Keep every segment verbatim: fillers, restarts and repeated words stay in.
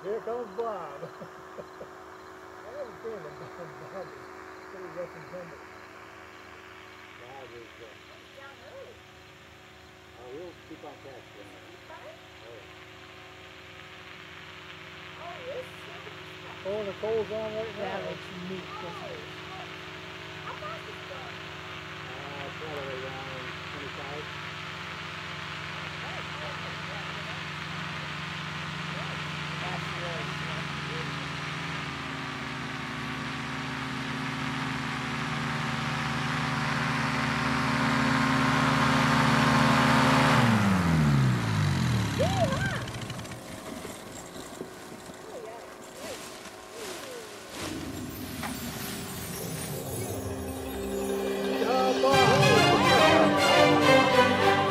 Here comes Bob. I have a feeling Bob, Bob is pretty rough and tumble. Bob is, uh, Down early. oh, we'll keep on casting. Oh, yes. Oh, the coal's on right now. That looks neat, doesn't it? How fast is it going? Uh, probably around twenty-five. That's really cool. Yeehaw, Bob!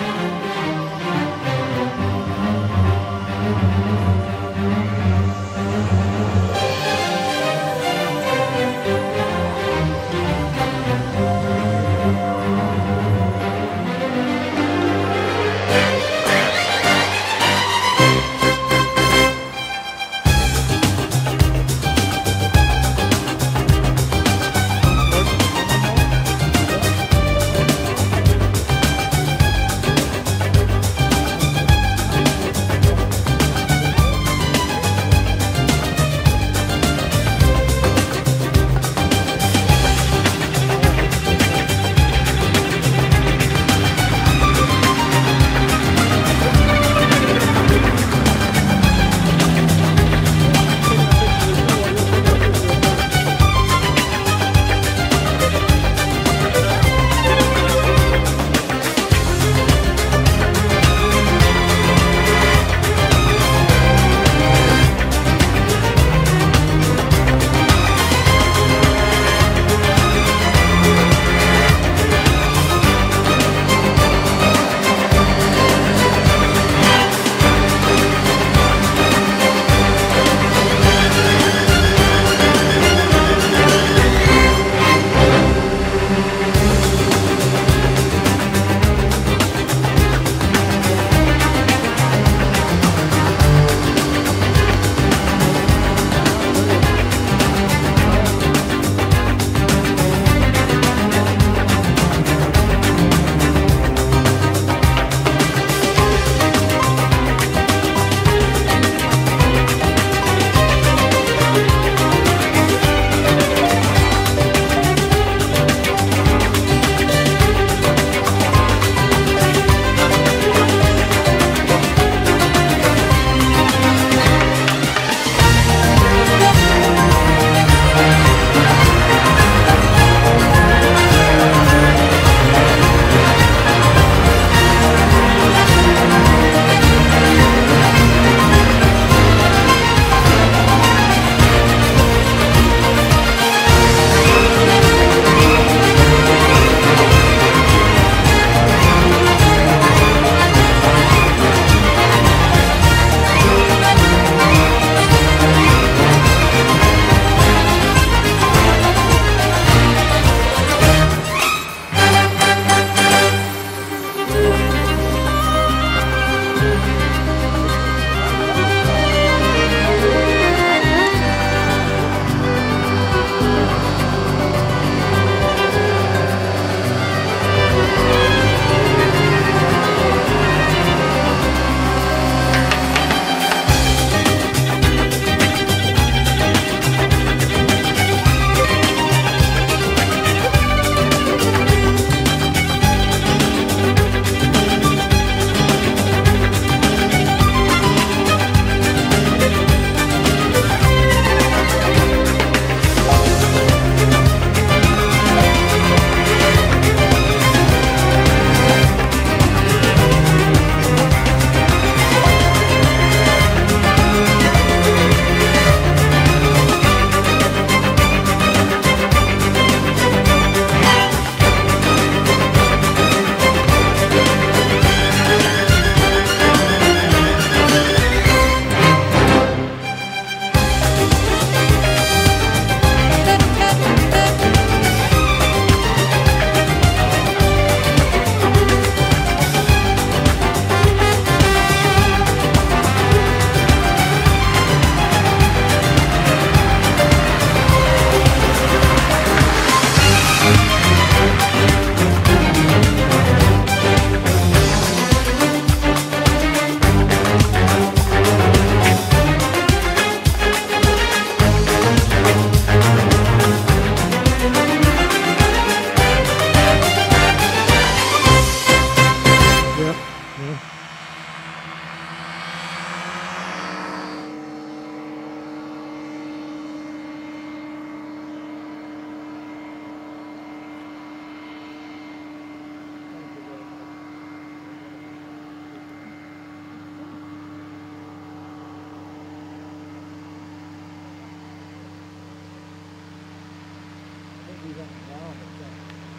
He's on the ground, I think.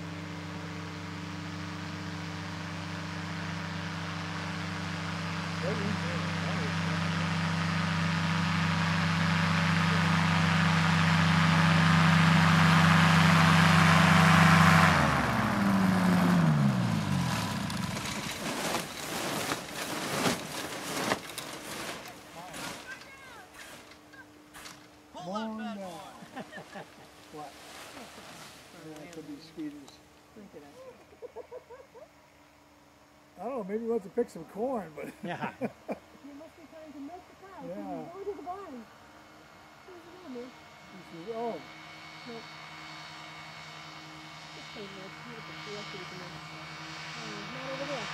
What is it? Morning. What? Yeah, it could be sweeters. I don't know, maybe he wants to pick some corn, but... Yeah. You must be trying to milk the cow. Yeah. Go to the barn. Where's the woman? He says, oh, No. This place is nice. Beautiful. The rest of it is nice. Oh, not over there.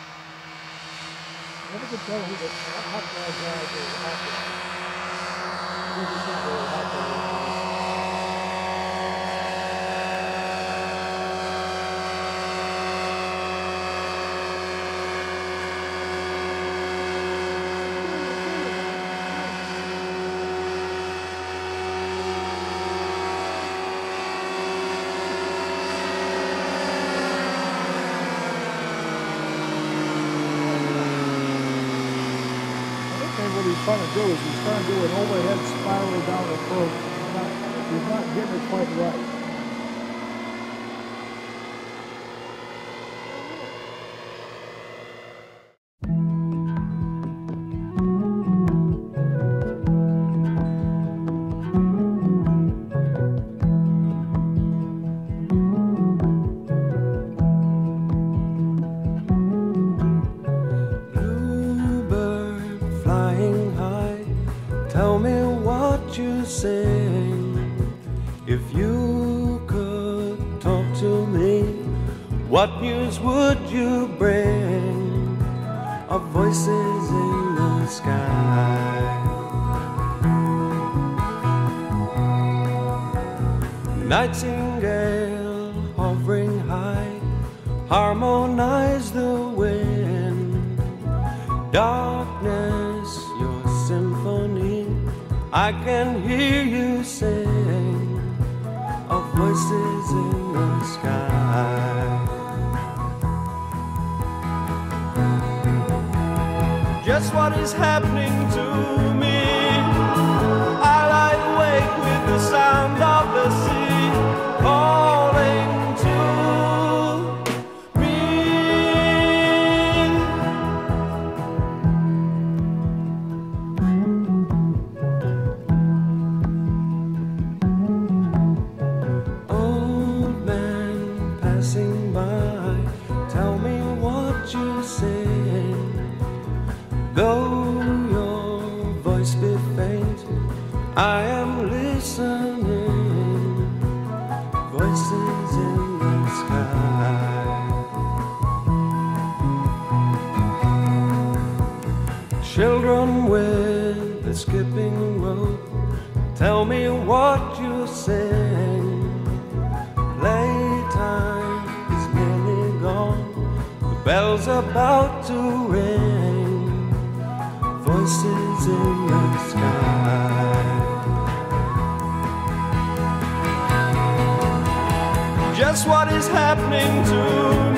I never could tell who the hot dog guys are after. Who the people are after. What he's trying to do is he's trying to do an overhead spiral down the throat. He's not, he's not getting it quite right. Tell me what you sing. If you could talk to me, what news would you bring? Of voices in the sky. Nightingale hovering high, harmonize the wind. Darkness, your symphony, I can hear you sing. Of voices in the sky. Just what is happening to me? I lie awake with the sound of the sea calling to me. Old man passing by, tell me what you sing. Though your voice be faint, I am listening. Voices in the sky. Children with the skipping rope, tell me what you sing. Playtime is nearly gone, the bell's about to ring. Voices in the sky. Just what is happening to me?